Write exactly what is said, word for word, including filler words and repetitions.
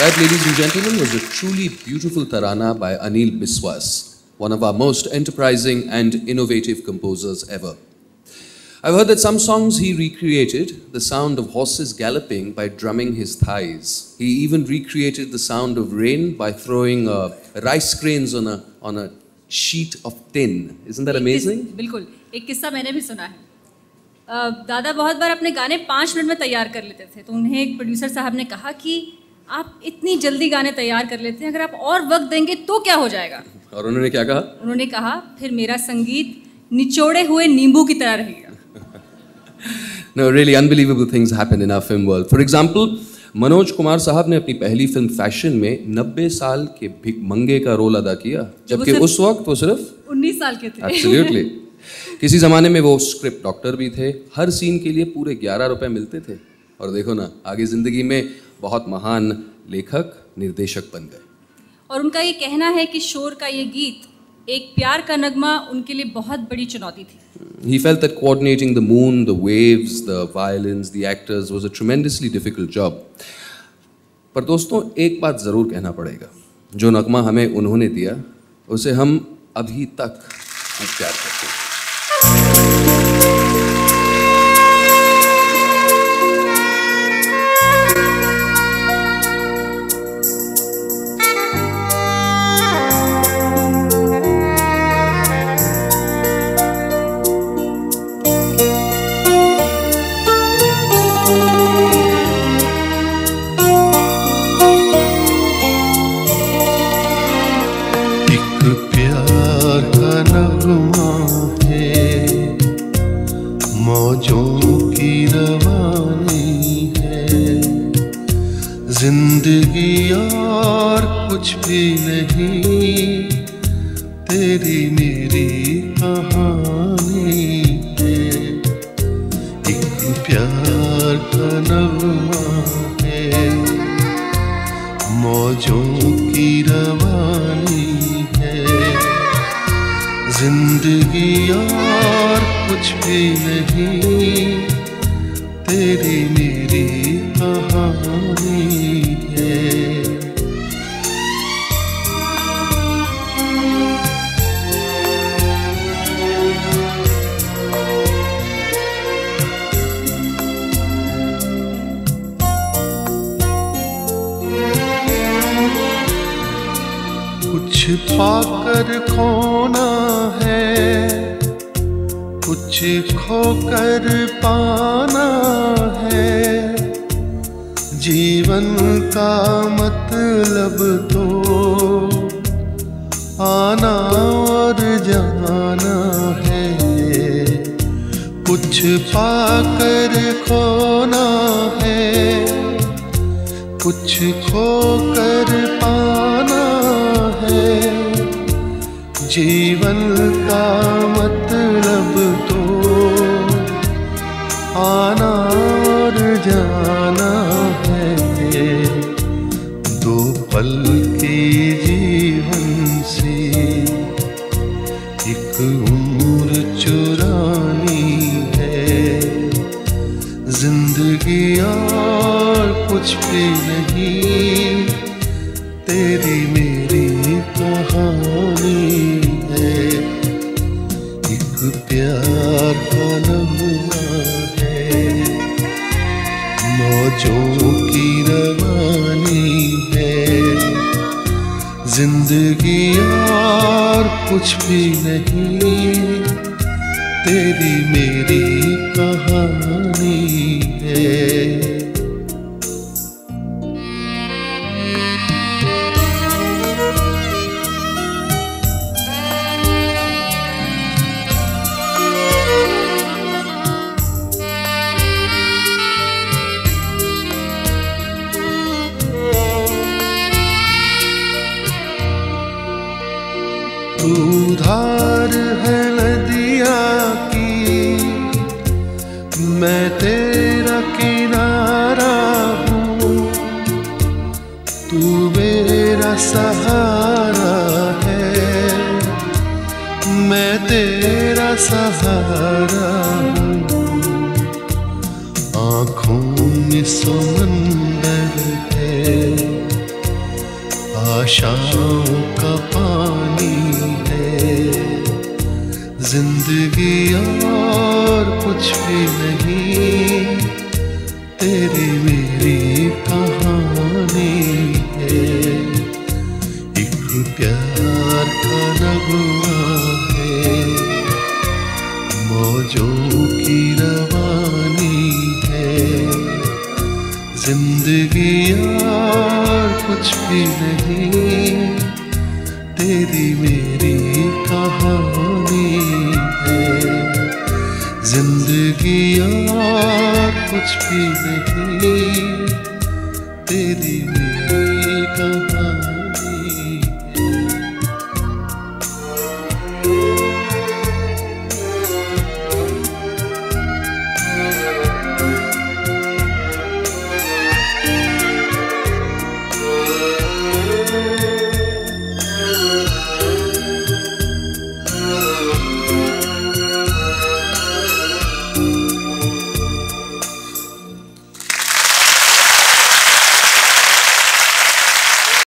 That, ladies and gentlemen, was a truly beautiful tarana by Anil Biswas, one of our most enterprising and innovative composers ever. I've heard that some songs he recreated the sound of horses galloping by drumming his thighs. He even recreated the sound of rain by throwing uh, rice grains on a on a sheet of tin. Isn't that amazing? बिल्कुल, एक किस्सा मैंने भी सुना है. uh, दादा बहुत बार अपने गाने पाँच मिनट में तैयार कर लेते थे, तो उन्हें एक प्रोड्यूसर साहब ने कहा कि आप इतनी जल्दी गाने तैयार कर लेते हैं, अगर आप और वक्त देंगे तो क्या हो जाएगा. और उन्होंने क्या कहा? उन्होंने कहा फिर मेरा संगीत निचोड़े हुए नींबू की तरह रहेगा. No, really unbelievable things happen in our film world. For example, Manoj Kumar साहब ने अपनी पहली फिल्म फैशन में नब्बे साल के भिखमंगे का रोल अदा किया, जबकि उस वक्त वो सिर्फ उन्नीस साल के थे. Absolutely. किसी जमाने में वो स्क्रिप्ट डॉक्टर भी थे. हर सीन के लिए पूरे ग्यारह रुपए मिलते थे. और देखो ना, आगे जिंदगी में बहुत महान लेखक निर्देशक बन गए. और उनका ये कहना है कि शोर का ये गीत एक प्यार का नगमा उनके लिए बहुत बड़ी चुनौती थी. He felt that coordinating the moon, the waves, the violins, the actors was a tremendously difficult job. पर दोस्तों, एक बात जरूर कहना पड़ेगा, जो नगमा हमें उन्होंने दिया उसे हम अभी तक प्यार करते हैं. जिंदगी और कुछ भी नहीं, तेरी मेरी कहानी है. एक प्यार का नगमा है, मौजों की रवानी है. जिंदगी और कुछ भी नहीं, तेरी मेरी कहानी है. कुछ पाकर खोना है, कुछ खोकर पाना है. जीवन का मतलब तो आना और जाना है. कुछ पाकर खोना है, कुछ खोकर पाना है. जीवन का मतलब तो आना और जाना है. दो पल के जीवन से एक उम्र चुरानी है. जिंदगी और कुछ भी नहीं, तेरी मेरी कहानी है. एक प्यार का नगमा है, मौजों की रवानी है. जिंदगी और कुछ भी नहीं, तेरी मेरी कहानी है. तू धार है नदिया की, मैं तेरा किनारा हूँ. तू मेरा सहारा है, मैं तेरा सहारा हूँ. आँखों में समंदर है, आशाओं का पानी है जिंदगी और कुछ भी नहीं, तेरी मेरी कहानी है। एक प्यार का नगमा है, मौजों की रवानी है, जिंदगी और कुछ भी नहीं, तेरी मेरी कहानी है। जिंदगी और कुछ भी नहीं, तेरी